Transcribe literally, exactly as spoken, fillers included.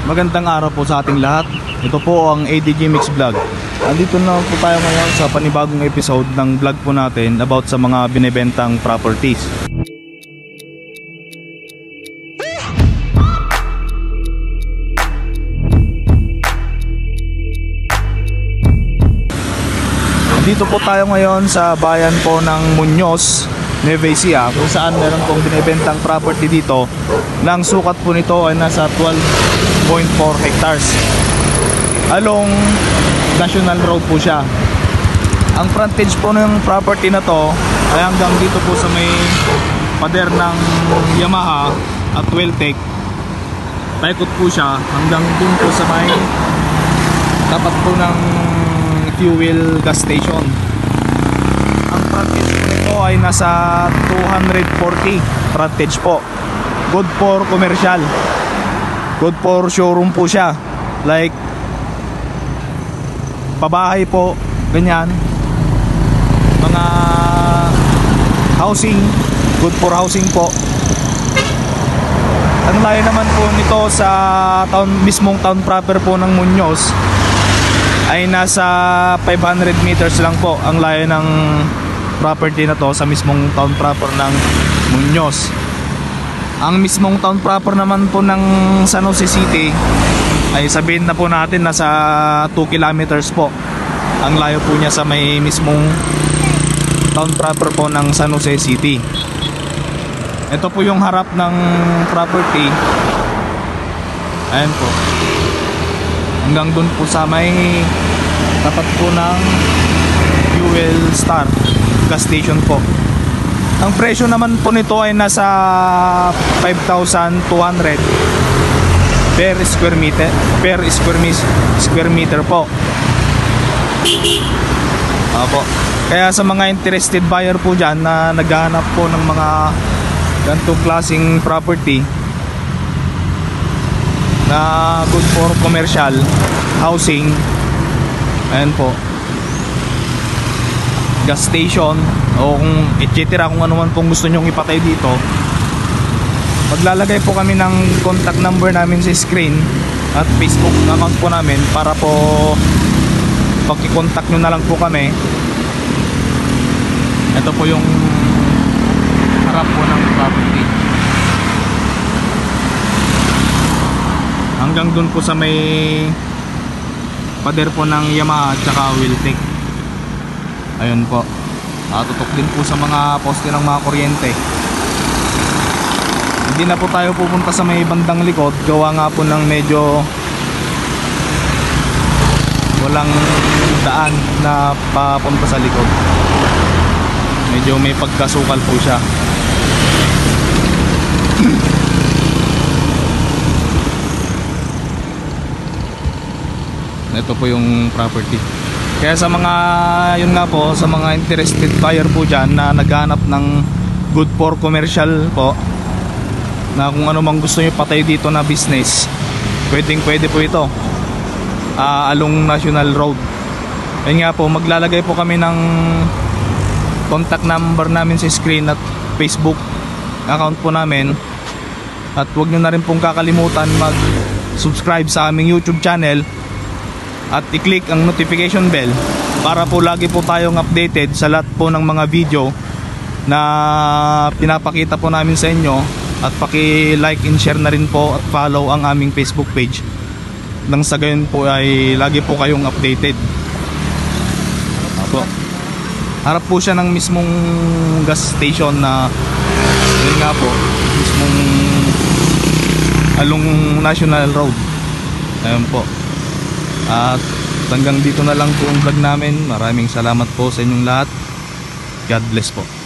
Magandang araw po sa ating lahat. Ito po ang A D G Mix Vlog. Andito na po tayo ngayon sa panibagong episode ng vlog po natin about sa mga binebentang properties. Dito po tayo ngayon sa bayan po ng Muñoz, Nueva Ecija, kung saan meron pong binibentang property dito. Ang sukat po nito ay nasa twelve point four hectares. Along National Road po siya. Ang frontage po ng property na to ay hanggang dito po sa may pader ng Yamaha at Weltec. Paikot po siya hanggang dun po sa may tapat po ng fuel gas station. Ang frontage po nito ay nasa two hundred forty frontage po. Good for commercial, good for showroom po siya, like pabahay po, ganyan, mga housing, good for housing po. Ang layo naman po nito sa town, mismong town proper po ng Muñoz ay nasa five hundred meters lang po ang layo ng property na to sa mismong town proper ng Muñoz. Ang mismong town proper naman po ng San Jose City ay sabihin na po natin nasa two kilometers po ang layo po niya sa may mismong town proper po ng San Jose City. Ito po yung harap ng property. Ayan po, hanggang dun po sa may tapat po ng Fuel Star gas station po. Ang presyo naman po nito ay nasa five thousand two hundred per square meter, per square, square meter po. Opo. Kaya sa mga interested buyer po dyan na naghahanap po ng mga ganitong klaseng property na good for commercial housing, ayan po, gas station o kung etc, kung ano man pong gusto nyong ipatay dito, maglalagay po kami ng contact number namin sa screen at Facebook account po namin para po pag-contact nyo na lang po kami. Ito po yung harap po ng property. Hanggang dun po sa may pader po ng Yamaha at saka Weltec. Ayun po. Ah, tutok din po sa mga poste ng mga kuryente. Hindi na po tayo pupunta sa may bandang likod, gawa nga po ng medyo walang daan na papunta sa likod. Medyo may pagkasukal po siya. Ito po yung property. Kaya sa mga, yun nga po, sa mga interested buyer po dyan na naghanap ng good for commercial po, na kung ano mang gusto nyo patay dito na business, pwedeng pwede po ito. uh, Along National Road. Ayun nga po, maglalagay po kami ng contact number namin sa screen at Facebook account po namin. At huwag nyo na rin pong kakalimutan mag subscribe sa aming YouTube channel at i-click ang notification bell para po lagi po tayong updated sa lahat po ng mga video na pinapakita po namin sa inyo. At paki-like and share na rin po at follow ang aming Facebook page nang sa gayon po ay lagi po kayong updated. Apo. Harap po siya ng mismong gas station na yun nga po, mismong along National Road. Ayun po. At hanggang dito na lang po ang vlog namin. Maraming salamat po sa inyong lahat. God bless po.